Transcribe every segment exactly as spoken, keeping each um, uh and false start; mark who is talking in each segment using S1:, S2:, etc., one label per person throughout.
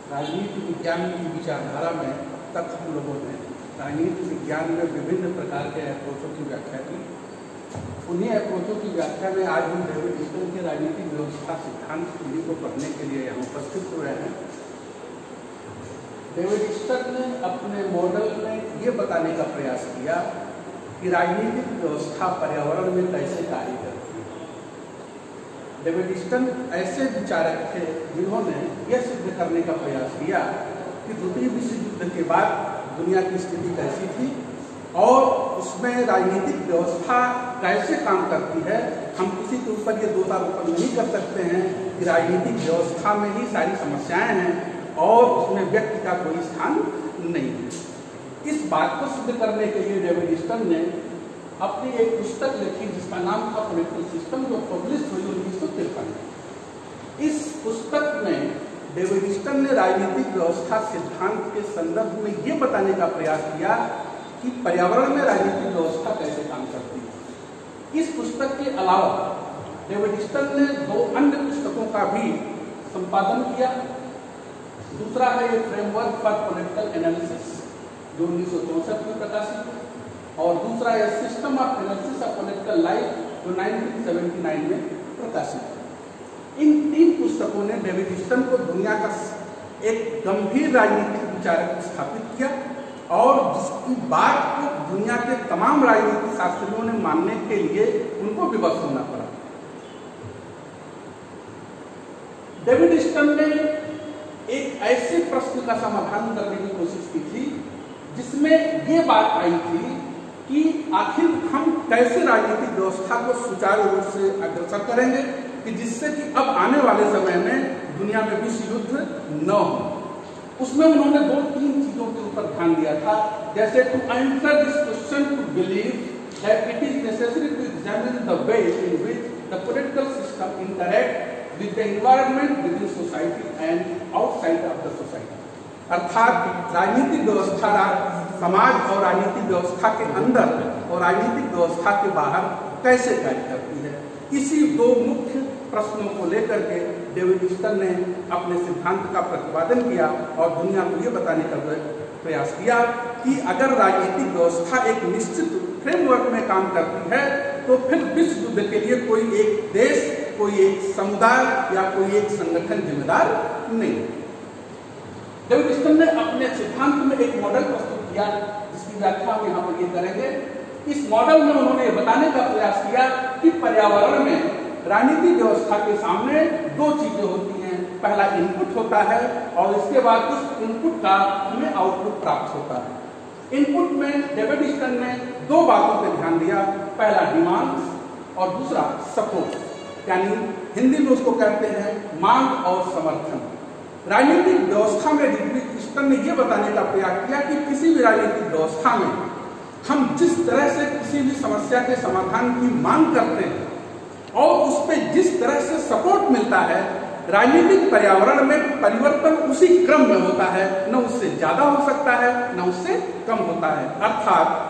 S1: राजनीति विज्ञान की विचारधारा में तक हम लोगों ने राजनीति विज्ञान में विभिन्न प्रकार के अप्रोचों की व्याख्या की। उन्हीं अप्रोचों की व्याख्या में आज हम डेविड ईस्टन के राजनीतिक व्यवस्था सिद्धांत पीढ़ी को पढ़ने के लिए यहाँ उपस्थित हुए हैं। डेविड ईस्टन ने अपने मॉडल में ये बताने का प्रयास किया कि राजनीतिक व्यवस्था पर्यावरण में कैसे कार्य करती है। डेविड ईस्टन ऐसे विचारक थे जिन्होंने यह सिद्ध करने का प्रयास किया कि द्वितीय विश्व युद्ध के बाद दुनिया की स्थिति कैसी थी और उसमें राजनीतिक व्यवस्था कैसे काम करती है। हम किसी के ऊपर ये दोषारोपण नहीं कर सकते हैं कि राजनीतिक व्यवस्था में ही सारी समस्याएं हैं और उसमें व्यक्ति का कोई स्थान नहीं है। इस बात को सिद्ध करने के लिए डेविड ईस्टन ने अपनी एक पुस्तक लिखी जिसका नाम था पॉलिटिकल सिस्टम, जो पब्लिश हुई उन्नीस सौ तिरपन में। इस पुस्तक में डेविड ईस्टन ने राजनीतिक व्यवस्था सिद्धांत के संदर्भ में ये बताने का प्रयास किया कि पर्यावरण में राजनीतिक व्यवस्था कैसे काम करती है। इस पुस्तक के अलावा डेविड ईस्टन ने दो अन्य पुस्तकों का भी संपादन किया। दूसरा है ये फ्रेमवर्क फॉर पॉलिटिकल एनालिसिस जो उन्नीस सौ चौसठ में प्रकाशित है, और दूसरा है system of analysis of political life जो उन्नीस सौ उन्यासी में प्रकाशित है। इन तीन पुस्तकों ने डेविड ईस्टन को दुनिया का एक गंभीर राजनीतिक विचारक स्थापित किया और जिसकी बात को दुनिया के तमाम राजनीतिक शास्त्रियों ने मानने के लिए उनको विवश होना पड़ा। डेविड ईस्टन ने एक ऐसे प्रश्न का समाधान करने की कोशिश की थी जिसमें ये बात आई थी कि आखिर हम कैसे राजनीतिक व्यवस्था को सुचारू रूप से अग्रसर करेंगे कि जिससे कि अब आने वाले समय में दुनिया में विश्व युद्ध न हो। उसमें उन्होंने दो तीन चीजों के ऊपर ध्यान दिया था, जैसे to answer this question to believe that it is necessary to examine the way in which the political system interact with the environment within society and outside of the society। अर्थात राजनीतिक व्यवस्था समाज और राजनीतिक व्यवस्था के अंदर और राजनीतिक व्यवस्था के बाहर कैसे कार्य करती है। इसी दो मुख्य प्रश्नों को लेकर के डेविड ईस्टन ने अपने सिद्धांत का प्रतिपादन किया और दुनिया को ये बताने का प्रयास किया कि अगर राजनीतिक व्यवस्था एक निश्चित फ्रेमवर्क में काम करती है तो फिर विश्व युद्ध के लिए कोई एक देश, कोई एक समुदाय या कोई एक संगठन जिम्मेदार नहीं। डेविड ईस्टन ने अपने सिद्धांत में एक मॉडल प्रस्तुत किया जिसकी व्याख्या हम यहाँ पर ये करेंगे। इस मॉडल में उन्होंने बताने का प्रयास किया कि पर्यावरण में राजनीतिक व्यवस्था के सामने दो चीजें होती हैं। पहला इनपुट होता है और इसके बाद उस इनपुट का हमें आउटपुट प्राप्त होता है। इनपुट में डेविड ईस्टन ने दो बातों पर ध्यान दिया, पहला डिमांड और दूसरा सपोर्ट, यानी हिंदी में उसको कहते हैं मांग और समर्थन। राजनीतिक व्यवस्था में डेविड ईस्टन ने यह बताने का प्रयास किया कि किसी भी राजनीतिक व्यवस्था में हम जिस तरह से किसी भी समस्या के समाधान की मांग करते हैं और उस पर जिस तरह से सपोर्ट मिलता है, राजनीतिक पर्यावरण में परिवर्तन उसी क्रम में होता है, न उससे ज्यादा हो सकता है न उससे कम होता है। अर्थात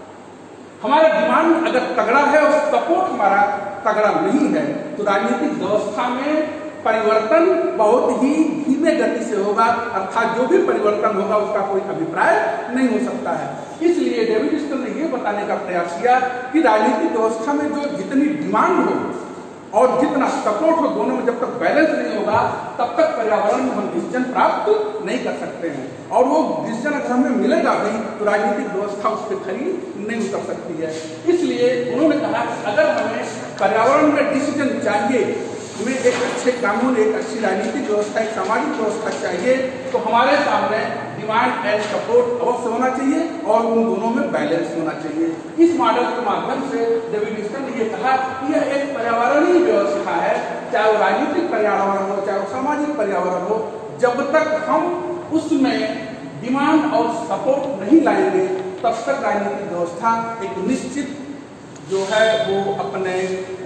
S1: हमारा डिमांड अगर तगड़ा है और सपोर्ट हमारा तगड़ा नहीं है तो राजनीतिक व्यवस्था में परिवर्तन बहुत ही धीमे गति से होगा, अर्थात जो भी परिवर्तन होगा उसका कोई अभिप्राय नहीं हो सकता है। इसलिए डेविड ईस्टन ने यह बताने का प्रयास किया कि राजनीतिक व्यवस्था में जो जितनी डिमांड हो और जितना सपोर्ट हो, दोनों में जब तक बैलेंस नहीं होगा तब तक पर्यावरण में हम डिसीजन प्राप्त नहीं कर सकते हैं। और वो डिसीजन अगर हमें मिलेगा भी तो राजनीतिक व्यवस्था उस पर खरी नहीं उतर सकती है। इसलिए उन्होंने कहा कि अगर हमें पर्यावरण में डिसीजन चाहिए, हमें एक अच्छे कानून, एक अच्छी राजनीतिक व्यवस्था, एक सामाजिक व्यवस्था चाहिए, तो हमारे सामने डिमांड एंड सपोर्ट अवश्य होना चाहिए और उन दोनों में बैलेंस होना चाहिए। इस मॉडल के माध्यम से डेविड ईस्टन ने यह कहा कि यह एक पर्यावरणीय व्यवस्था है, चाहे वो राजनीतिक पर्यावरण हो चाहे वो सामाजिक पर्यावरण हो, जब तक हम उसमें डिमांड और सपोर्ट नहीं लाएंगे तब तक राजनीतिक व्यवस्था एक निश्चित जो है वो अपने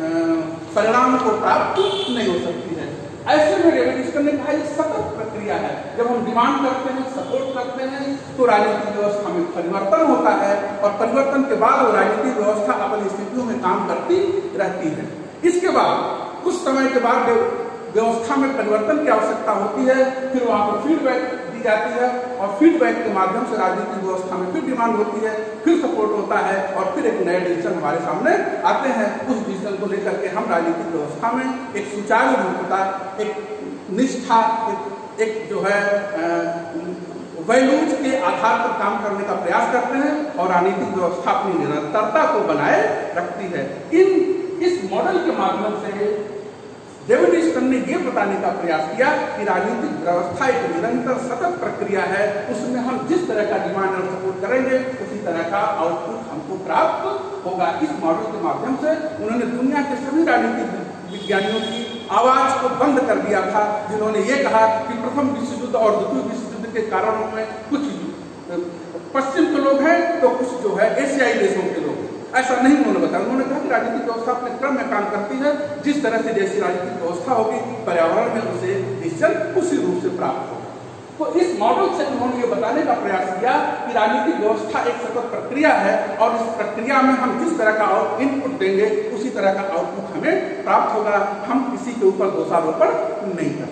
S1: परिणाम को प्राप्त नहीं हो सकती है। ऐसे में डेविड ईस्टन ने कहा यह सतत प्रक्रिया है। जब हम डिमांड करते हैं, सपोर्ट करते हैं तो राजनीतिक व्यवस्था में परिवर्तन होता है और परिवर्तन के बाद वो राजनीतिक व्यवस्था अपनी स्थितियों में काम करती रहती है। इसके बाद कुछ समय के बाद व्यवस्था में परिवर्तन की आवश्यकता होती है, फिर वहां पर फीडबैक दी जाती है और फीडबैक के माध्यम से राजनीतिक व्यवस्था में फिर डिमांड होती है, फिर सपोर्ट होता है और फिर एक नए डिसीजन हमारे सामने आते हैं। उस डिसीजन को लेकर के हम राजनीतिक व्यवस्था में एक सुचारू रूपता, एक निष्ठा, एक, एक जो है वैल्यूज के आधार पर काम करने का प्रयास करते हैं और राजनीतिक व्यवस्था अपनी निरंतरता को बनाए रखती है। इन इस मॉडल के माध्यम से डेविड ईस्टन ने यह बताने का प्रयास किया कि राजनीतिक व्यवस्था एक निरंतर सतत प्रक्रिया है, उसमें हम जिस तरह का डिमांड और सपोर्ट करेंगे उसी तरह का आउटपुट हमको प्राप्त होगा। इस मॉडल के माध्यम से उन्होंने दुनिया के सभी राजनीतिक विज्ञानियों की आवाज को बंद कर दिया था, जिन्होंने ये कहा कि प्रथम विश्व युद्ध और द्वितीय विश्व युद्ध के कारणों में कुछ पश्चिम के लोग हैं तो कुछ जो है एशियाई देशों के लोग। ऐसा नहीं उन्होंने बताया। उन्होंने कहा कि राजनीतिक व्यवस्था अपने क्रम में काम करती है, जिस तरह से जैसी राजनीतिक व्यवस्था होगी पर्यावरण में उसे डिसीजन उसी रूप से प्राप्त होगा। तो इस मॉडल से उन्होंने ये बताने का प्रयास किया कि राजनीतिक व्यवस्था एक सतत प्रक्रिया है और इस प्रक्रिया में हम जिस तरह का इनपुट देंगे उसी तरह का आउटपुट हमें प्राप्त होगा। हम किसी के ऊपर दोषारोपण नहीं करते।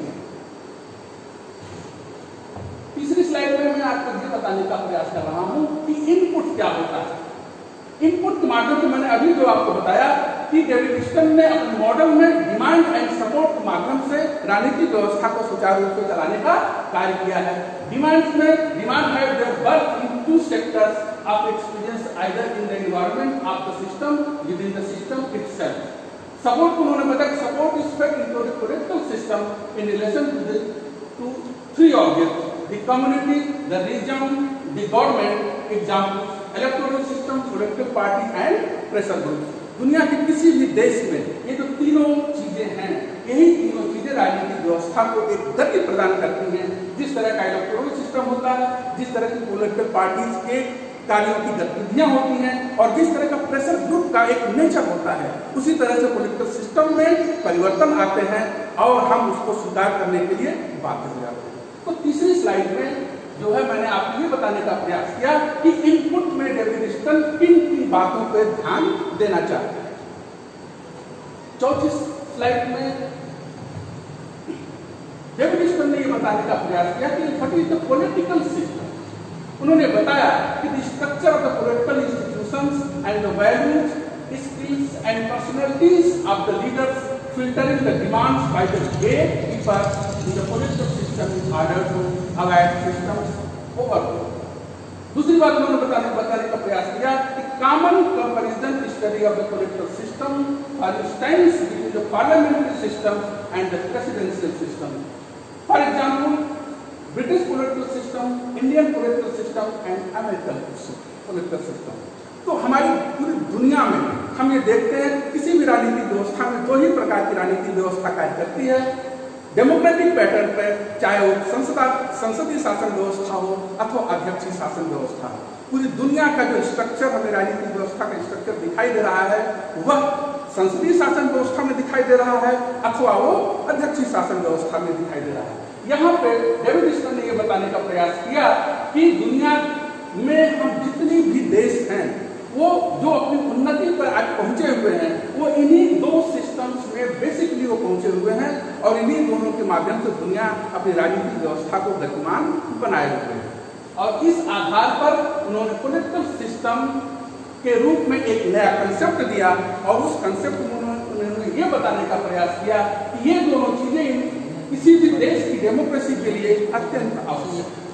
S1: तीसरी स्लाइड में मैं आपको ये बताने का प्रयास कर रहा हूं कि इनपुट क्या होता है। इनपुट के माध्यम से मैंने अभी जो आपको बताया कि डेविड ईस्टन ने अपने मॉडल में डिमांड एंड सपोर्ट के माध्यम से राजनीतिक व्यवस्था को सुचारू रूप से चलाने का कार्य किया है। डिमांड में डिमांड है their birth in two sectors of experience either in the environment of the system within the system itself. Support को उन्होंने बताया support is fed into the political system in relation to the two three objects the community, the region, the government. Example electoral system, political party and pressure group. दुनिया के किसी भी देश में ये जो तीनों चीजें हैं, यही तीनों चीजें राजनीतिक व्यवस्था को एक गति प्रदान करती हैं। जिस तरह का इलेक्टोरल सिस्टम होता है, जिस तरह की पॉलिटिकल पार्टीज के कार्यों की गतिविधियां होती हैं और जिस तरह का प्रेशर ग्रुप का एक नेचर होता है, उसी तरह से पॉलिटिकल सिस्टम में परिवर्तन आते हैं और हम उसको स्वीकार करने के लिए बाध्य हो जाते हैं। तो तीसरी स्लाइड में जो है मैंने आपको ये बताने का प्रयास किया कि इनपुट में डेविड ईस्टन किन किन बातों पर ध्यान देना चाहते हैं। चौथी स्लाइड में डेविड ईस्टन ने ये बताने का प्रयास किया कि what is the political system. उन्होंने बताया कि the structure of the political institutions and the values, skills and personalities of the leaders filtering the demands by the gatekeepers in the political system in order to avoid systems overthrow। दूसरी बात उन्होंने बताने बताने का प्रयास किया कि common comparison study of the political system for instance between the parliamentary system and the presidential system. For example British political system, Indian political system and American political system. तो हमारी पूरी दुनिया में हम ये देखते हैं किसी भी राजनीतिक व्यवस्था में दो ही प्रकार की राजनीतिक व्यवस्था कार्य करती है। डेमोक्रेटिक पैटर्न पर, चाहे वो संसद संसदीय शासन व्यवस्था हो अथवा अध्यक्षीय शासन व्यवस्था हो। पूरी दुनिया का जो स्ट्रक्चर हमें राजनीतिक व्यवस्था का स्ट्रक्चर दिखाई दे रहा है वह संसदीय शासन व्यवस्था में दिखाई दे रहा है अथवा वो अध्यक्षीय शासन व्यवस्था में दिखाई दे रहा है। यहाँ पे डेविड ईस्टन ने यह बताने का प्रयास किया कि दुनिया में हम जितनी भी देश हैं वो जो अपनी उन्नति पर आज पहुंचे हुए हैं वो इन्हीं दो सिस्टम्स में बेसिकली वो पहुंचे हुए हैं और इन्हीं दोनों के माध्यम से दुनिया अपनी राजनीतिक व्यवस्था को गतिमान बनाए हुए है। और इस आधार पर उन्होंने पॉलिटिकल सिस्टम के रूप में एक नया कंसेप्ट दिया और उस कंसेप्ट में उन्होंने ये बताने का प्रयास किया कि ये दोनों चीजें किसी भी देश की डेमोक्रेसी के लिए अत्यंत आवश्यक है।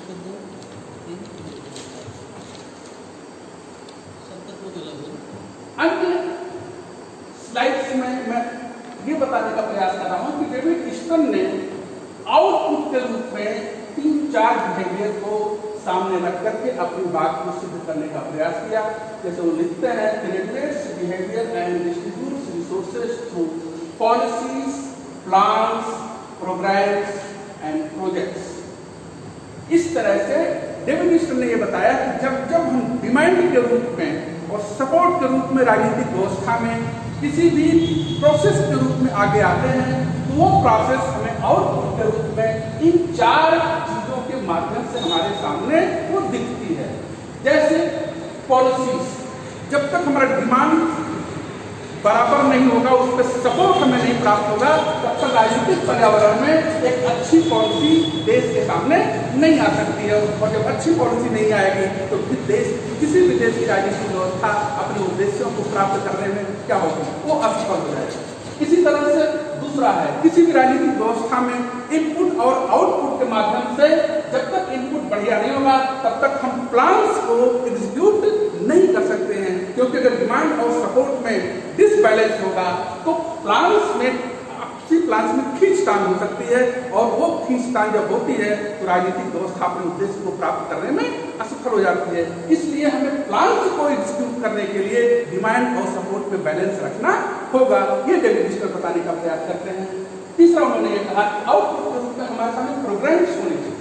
S1: अन्य स्लाइड्स में मैं ये बताने का प्रयास कर रहा हूं कि डेविड ईस्टन ने आउटपुट के रूप में तीन चार बिहेवियर को सामने रख करके अपनी बात को सिद्ध करने का प्रयास किया। जैसे वो लिखते हैं कि regulates behaviour and distributes resources through policies, plans, programmes and projects. इस तरह से डेविड ईस्टन ने यह बताया कि जब जब हम डिमांड के रूप में और सपोर्ट के रूप में राजनीतिक व्यवस्था में किसी भी प्रोसेस के रूप में आगे आते हैं तो वो प्रोसेस हमें आउटपुट के रूप में इन चार चीजों के माध्यम से हमारे सामने वो दिखती है। जैसे पॉलिसीज, जब तक हमारा डिमांड बराबर नहीं होगा, उस पर सपोर्ट हमें नहीं प्राप्त होगा, तब तक राजनीतिक पर्यावरण में एक अच्छी पॉलिसी देश के सामने नहीं आ सकती है। और जब अच्छी पॉलिसी नहीं आएगी तो फिर देश, किसी भी देश की राजनीतिक व्यवस्था अपने उद्देश्यों को प्राप्त करने में क्या होगी, वो असफल हो जाएगी। इसी तरह से दूसरा है, किसी भी राजनीतिक व्यवस्था में इनपुट और आउटपुट के माध्यम से जब तक इनपुट बढ़िया नहीं होगा तब तक हम प्लान्स को एग्जीक्यूट नहीं कर सकते हैं, क्योंकि अगर डिमांड और सपोर्ट में डिसबैलेंस होगा तो प्लान्स में आपसी प्लान्स में खींचतान हो सकती है, और वो खींचतान जब होती है तो राजनीतिक व्यवस्था अपने उद्देश्य को प्राप्त करने में असफल हो जाती है। इसलिए हमें प्लान्स को एग्जीक्यूट करने के लिए डिमांड और सपोर्ट में बैलेंस रखना होगा। ये डेविड डिस्टल बताने का प्रयास करते हैं। तीसरा उन्होंने ये कहा कि आउटपुट के रूप में हमारे सामने प्रोग्रेस होने चाहिए,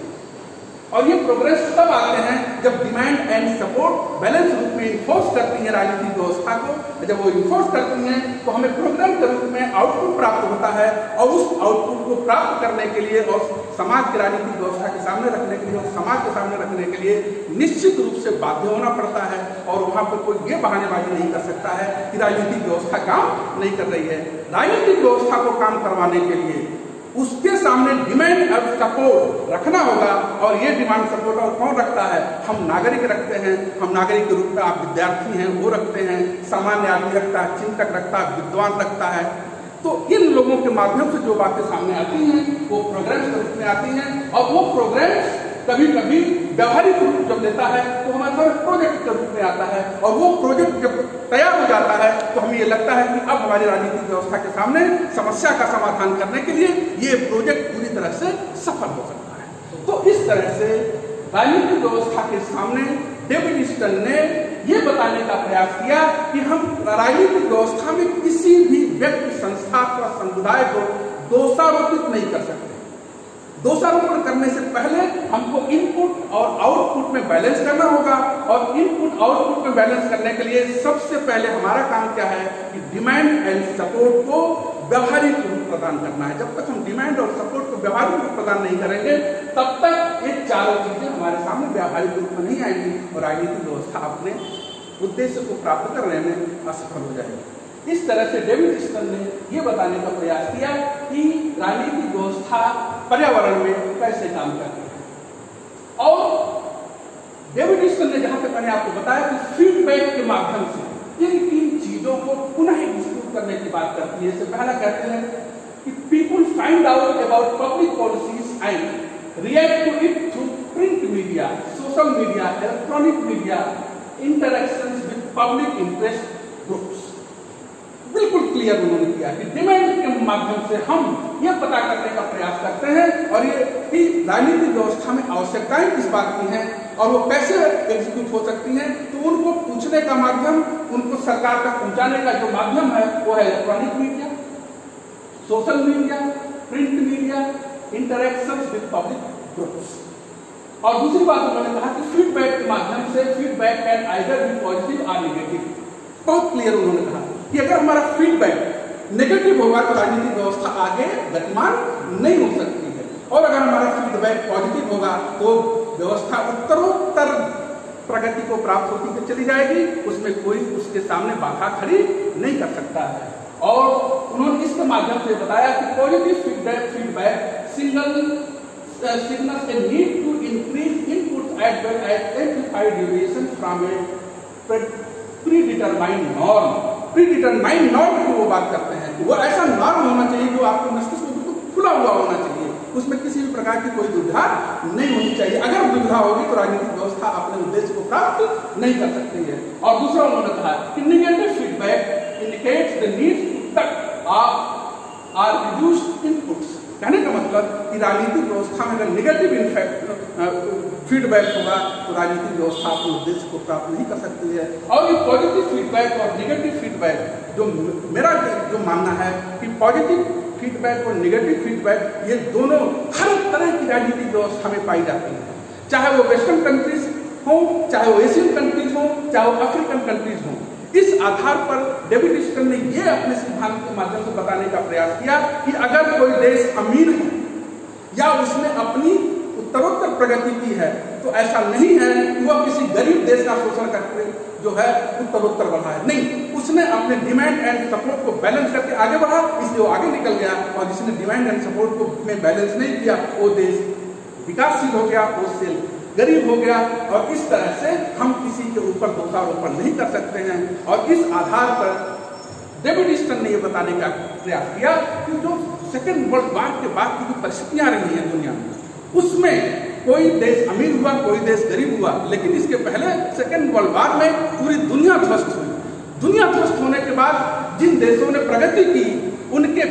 S1: और ये प्रोग्रेस तब आते हैं जब डिमांड एंड सपोर्ट बैलेंस रूप में इन्फोर्स करती है राजनीतिक व्यवस्था को। जब वो इन्फोर्स करती हैं तो हमें प्रोग्राम के रूप में आउटपुट प्राप्त होता है, और उस आउटपुट को प्राप्त करने के लिए और समाज की राजनीतिक व्यवस्था के सामने रखने के लिए और समाज के सामने रखने के लिए निश्चित रूप से बाध्य होना पड़ता है। और वहां पर कोई ये बहानेबाजी नहीं कर सकता है कि राजनीतिक व्यवस्था काम नहीं कर रही है। राजनीतिक व्यवस्था को काम करवाने के लिए उसके सामने डिमांड और सपोर्ट रखना होगा, और ये डिमांड सपोर्ट और कौन रखता है, हम नागरिक रखते हैं। हम नागरिक के रूप में आप विद्यार्थी हैं वो रखते हैं, सामान्य आदमी रखता है, चिंतक रखता है, विद्वान रखता है। तो इन लोगों के माध्यम से जो बातें सामने आती हैं वो प्रोग्राम्स के रूप में आती हैं, और वो प्रोग्राम्स कभी कभी व्यवहारिक रूप जब लेता है तो हमारे पास प्रोजेक्ट के रूप में आता है, और वो प्रोजेक्ट जब तैयार हो जाता है तो हमें ये लगता है कि अब हमारी राजनीतिक व्यवस्था के सामने समस्या का समाधान करने के लिए ये प्रोजेक्ट पूरी तरह से सफल हो सकता है। तो इस तरह से राजनीतिक व्यवस्था के सामने डेविड स्टल ने ये बताने का प्रयास किया कि हम राजनीतिक व्यवस्था में किसी भी व्यक्ति, संस्था अथवा समुदाय को दोषारोपित नहीं कर सकते। दोषारोपण करने से पहले हमको इनपुट और आउटपुट में बैलेंस करना होगा, और इनपुट आउटपुट में बैलेंस करने के लिए सबसे पहले हमारा काम क्या है कि डिमांड एंड सपोर्ट को व्यवहारिक रूप प्रदान करना है। जब तक हम डिमांड और सपोर्ट को व्यवहारिक रूप प्रदान नहीं करेंगे तब तक ये चारों चीजें हमारे सामने व्यवहारिक रूप में नहीं आएंगी, और राजनीतिक व्यवस्था अपने उद्देश्य को प्राप्त करने में असफल हो जाएगी। इस तरह से डेविड स्टल ने यह बताने का प्रयास किया कि राजनीतिक व्यवस्था पर्यावरण में कैसे काम करती है। और डेविड स्टल ने जहां तक मैंने आपको बताया कि फीडबैक के माध्यम से इन तीन चीजों को पुनः एग्जीक्यूट करने की बात करती है। इससे पहला कहते हैं कि people find out about public policies and react to it through print media, social media, electronic media, interactions with public interest groups. बिल्कुल क्लियर उन्होंने किया कि डिमांड के माध्यम से हम यह पता करने का प्रयास करते हैं, और ये कि राजनीतिक व्यवस्था में आवश्यकताएं किस बात की हैं और वो कैसे एग्जीक्यूट हो सकती हैं। तो उनको पूछने का माध्यम, उनको सरकार तक पहुंचाने का जो माध्यम है वो है electronic media, social media, print media, interactions with public groups. और दूसरी बात उन्होंने कहा कि फीडबैक के माध्यम से feedback can either be positive और नेगेटिव। बहुत क्लियर उन्होंने कहा कि अगर हमारा फीडबैक नेगेटिव होगा तो राजनीतिक व्यवस्था आगे गतिमान नहीं हो सकती है, और अगर हमारा फीडबैक पॉजिटिव होगा तो व्यवस्था उत्तरोत्तर प्रगति को प्राप्त होती चली जाएगी, उसमें कोई उसके सामने बाधा खड़ी नहीं कर सकता है। और उन्होंने इसके माध्यम से बताया कि positive feedback feedback single signals a need to increase input as well as amplify duration from a predetermined norm। predetermined norm की वो बात करते हैं कि वो ऐसा नॉर्म होना चाहिए जो आपके मस्तिष्क में बिल्कुल खुला हुआ होना चाहिए, उसमें किसी भी प्रकार की कोई दुविधा नहीं होनी चाहिए। अगर दुविधा होगी तो राजनीतिक व्यवस्था अपने उद्देश्य को प्राप्त नहीं कर सकती है। और दूसरा उन्होंने कहा कि negative feedback indicates the need to cut off और रिड्यूस इनपुट्स। कहने का मतलब कि राजनीतिक व्यवस्था में अगर निगेटिव इनफैक्ट फीडबैक होगा तो राजनीतिक व्यवस्था अपने उद्देश्य को प्राप्त नहीं कर सकती है। और ये पॉजिटिव फीडबैक और निगेटिव फीडबैक, जो मेरा जो मानना है कि पॉजिटिव फीडबैक और निगेटिव फीडबैक ये दोनों हर तरह की राजनीतिक व्यवस्था में पाई जाती है, चाहे वो वेस्टर्न कंट्रीज हो, चाहे वो एशियन कंट्रीज हो, चाहे वो अफ्रीकन कंट्रीज हो। इस आधार पर डेविड स्टल ने यह अपने सिद्धांत के माध्यम से बताने का प्रयास किया कि अगर कोई देश अमीर है या उसमें अपनी उत्तरोत्तर प्रगति की है, तो ऐसा नहीं है कि वह किसी गरीब देश का शोषण करके जो है उत्तरोत्तर बढ़ा है। नहीं, उसने अपने डिमांड एंड सपोर्ट को बैलेंस करके आगे बढ़ा, इसलिए वो आगे निकल गया। और जिसने डिमांड एंड सपोर्ट को में बैलेंस नहीं किया, वो देश विकासशील हो गया, वो सेल गरीब हो गया। और इस तरह से हम किसी के ऊपर दोषारोपण नहीं कर सकते हैं। और इस आधार पर डेविड स्टर्न ने यह बताने का प्रयास किया कि जो सेकेंड वर्ल्ड वॉर के बाद की जो परिस्थितियां रही हैं दुनिया में, उसमें कोई देश अमीर हुआ, कोई देश गरीब हुआ, लेकिन इसके पहले सेकेंड वर्ल्ड वॉर में पूरी दुनिया ध्वस्त हुई। दुनिया ध्वस्त होने के बाद जिन देशों ने प्रगति की, उनके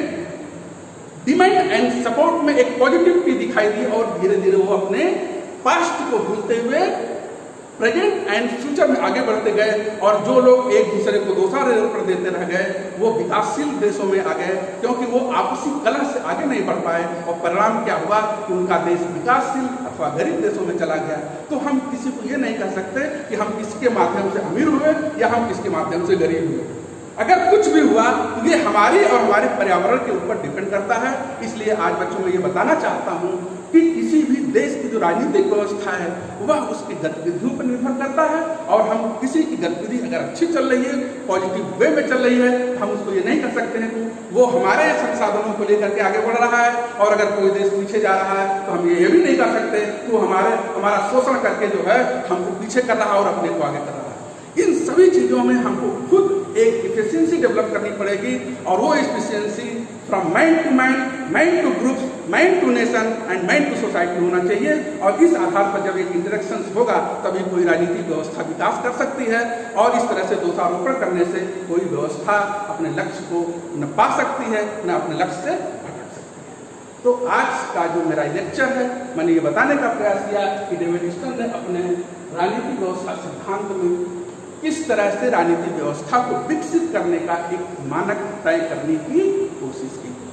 S1: डिमांड एंड सपोर्ट में एक पॉजिटिविटी दिखाई दी और धीरे धीरे वो अपने पास्ट को भूलते हुए प्रेजेंट एंड फ्यूचर में आगे बढ़ते गए। और जो लोग एक दूसरे को दोषारोपण देते रह गए, वो विकासशील देशों में आ गए, क्योंकि वो आपसी कलह से आगे नहीं बढ़ पाए। और परिणाम क्या हुआ कि उनका देश विकासशील अथवा गरीब देशों में चला गया। तो हम किसी को ये नहीं कह सकते कि हम किसके माध्यम से अमीर हुए या हम किसके माध्यम से गरीब हुए। अगर कुछ भी हुआ तो ये हमारे और हमारे पर्यावरण के ऊपर डिपेंड करता है। इसलिए आज बच्चों में ये बताना चाहता हूँ कि किसी भी देश की जो राजनीतिक व्यवस्था है वह उसकी गतिविधियों पर निर्भर करता है। और हम किसी की गतिविधि अगर अच्छी चल रही है, पॉजिटिव वे में चल रही है, हम उसको ये नहीं कर सकते हैं कि वो हमारे संसाधनों को लेकर के आगे बढ़ रहा है। और अगर कोई देश पीछे जा रहा है तो हम ये भी नहीं कर सकते कि वो हमारे हमारा शोषण करके जो है हमको पीछे कर रहा है और अपने को आगे कर रहा है। इन सभी चीजों में हमको खुद एक इफिशियंसी डेवलप करनी पड़ेगी। और वो efficiency from man to man, man to groups, man to nation and man to society होना चाहिए। और इस आधार पर जब एक इंटरेक्शन होगा तभी कोई राजनीतिक व्यवस्था विकास कर सकती है। और इस तरह से दोषारोपण करने से कोई व्यवस्था अपने लक्ष्य को न पा सकती है, न अपने लक्ष्य से भटक सकती है। तो आज का जो मेरा लेक्चर है, मैंने ये बताने का प्रयास किया कि डेविड स्टर्न ने अपने राजनीतिक व्यवस्था सिद्धांत में किस तरह से राजनीतिक व्यवस्था को विकसित करने का एक मानक तय करने की कोशिश की।